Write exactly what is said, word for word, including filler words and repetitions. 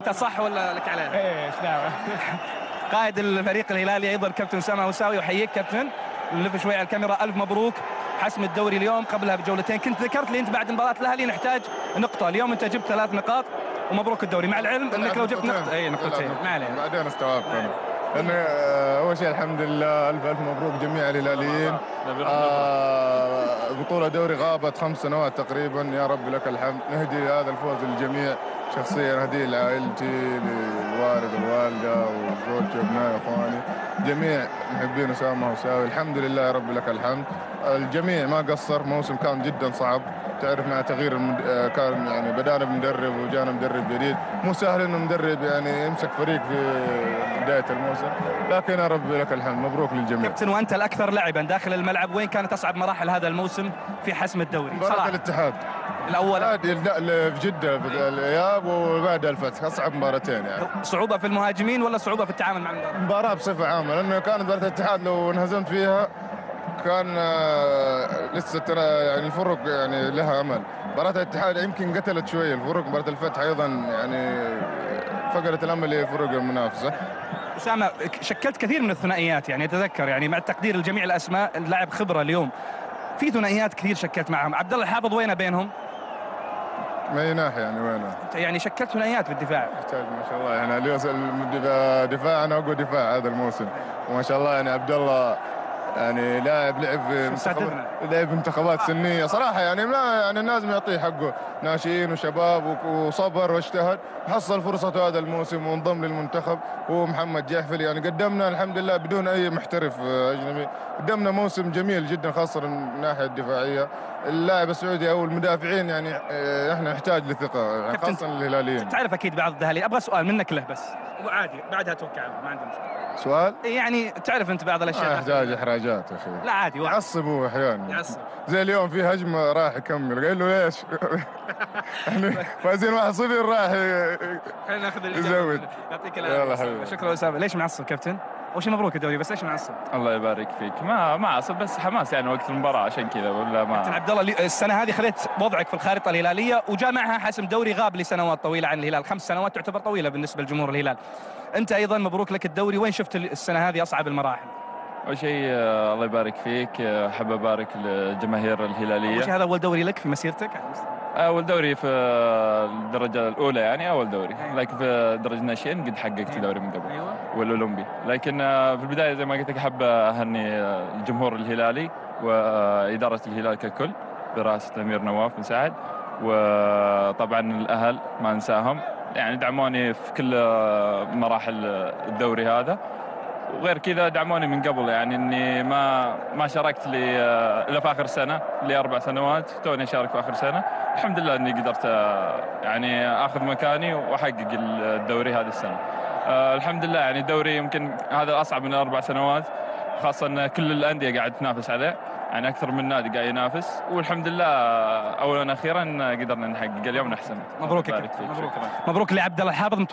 انت صح ولا لك عليه؟ ايه ايش دعوه. قائد الفريق الهلالي ايضا كابتن اسامه وساوي، وحييك كابتن. نلف شوي على الكاميرا. الف مبروك حسم الدوري اليوم، قبلها بجولتين كنت ذكرت لي انت بعد مباراه الاهلي نحتاج نقطه، اليوم انت جبت ثلاث نقاط ومبروك الدوري، مع العلم انك لو جبت نقطه اي نقطتين ما علينا. بعدين استوعبت انا انه اول شيء الحمد لله الف الف مبروك جميع الهلاليين. آه بطوله دوري غابت خمس سنوات تقريبا، يا رب لك الحمد. نهدي هذا الفوز للجميع، شخصيا هديه لعائلتي، للوالد والوالده وزوجتي وابنائي واخواني، جميع محبين اسامه وساوي. الحمد لله يا رب لك الحمد. الجميع ما قصر، موسم كان جدا صعب، تعرف مع تغيير المد... كان يعني بدانا بمدرب وجانا مدرب جديد، مو سهل انه مدرب يعني يمسك فريق في بدايه الموسم، لكن يا رب لك الحمد. مبروك للجميع. كابتن وانت الاكثر لعبا داخل الملعب، وين كانت اصعب مراحل هذا الموسم في حسم الدوري؟ مباراة الاتحاد الاول في جده في الاياب وبعد الفتح، اصعب مباراتين يعني. صعوبه في المهاجمين ولا صعوبه في التعامل مع المباراه؟ المباراه بصفه عامه، لانه كانت مباراه الاتحاد لو انهزمت فيها كان لسه ترى يعني الفرق يعني لها امل. مباراه الاتحاد يمكن قتلت شويه الفرق، مباراه الفتح ايضا يعني فقدت الامل لفرق المنافسه. اسامه شكلت كثير من الثنائيات، يعني اتذكر يعني مع التقدير لجميع الاسماء، اللاعب خبره اليوم في ثنائيات كثير شكلت معهم. عبد الله الحافظ وينه بينهم؟ ما اي ناحيه يعني وينه؟ يعني شكلت ثنائيات في الدفاع. يحتاج ما شاء الله يعني اليوم دفاع انا اقوى دفاع هذا الموسم، وما شاء الله يعني عبد الله يعني لاعب لعب في منتخبات لعب منتخبات سنيه صراحه، يعني لا يعني لازم يعطيه حقه، ناشئين وشباب وصبر واجتهد، حصل فرصته هذا الموسم وانضم للمنتخب. ومحمد جحفل يعني قدمنا الحمد لله بدون اي محترف اجنبي، قدمنا موسم جميل جدا خاصه من الناحيه الدفاعيه. اللاعب السعودي او المدافعين يعني احنا نحتاج لثقه يعني خاصه الهلاليين. تعرف اكيد بعض الهلاليين، ابغى سؤال منك له بس وعادي بعدها توكل على الله ما عندي مشكله. سؤال؟ يعني تعرف انت بعض الاشياء ما يحتاج احراجات يا اخي. لا عادي يعصبوا احيانا، يعصب زي اليوم في هجمه راح يكمل قال له ليش؟ يعني فايزين واحد صفر راح خلينا ناخذ يزود. يعطيك العافيه. شكرا اسامه. ليش معصب كابتن؟ اول شيء مبروك الدوري، بس ليش معصب؟ الله يبارك فيك. ما ما عصب بس حماس يعني وقت المباراه عشان كذا ولا ما. كابتن عبد الله السنه هذه خذيت وضعك في الخارطه الهلاليه وجاء معها حسم دوري غاب لسنوات طويله عن الهلال، خمس سنوات تعتبر طويله بالنسبه لجمهور الهلال. انت ايضا مبروك لك الدوري، وين شفت السنه هذه اصعب المراحل؟ اول شيء الله يبارك فيك، احب ابارك للجماهير الهلاليه. اول شيء هذا اول دوري لك في مسيرتك؟ اول دوري في الدرجه الاولى يعني اول دوري، لكن في الدرجه الناشئين قد حققت دوري من قبل. أيوة. والاولمبي. لكن في البدايه زي ما قلت لك احب اهني الجمهور الهلالي واداره الهلال ككل برئاسه الامير نواف بن سعد، وطبعا الاهل ما ننساهم يعني دعموني في كل مراحل الدوري هذا، وغير كذا دعموني من قبل يعني اني ما ما شاركت لي الا في اخر سنه، لي اربع سنوات توني اشارك في اخر سنه. الحمد لله اني قدرت يعني اخذ مكاني واحقق الدوري هذه السنه. أه الحمد لله يعني الدوري يمكن هذا اصعب من اربع سنوات، خاصه ان كل الانديه قاعد تنافس عليه، يعني اكثر من نادي قاعد ينافس، والحمد لله اولا اخيرا قدرنا نحقق اليوم نحسن. مبروك مبروك مبروك لعبد الله الحافظ.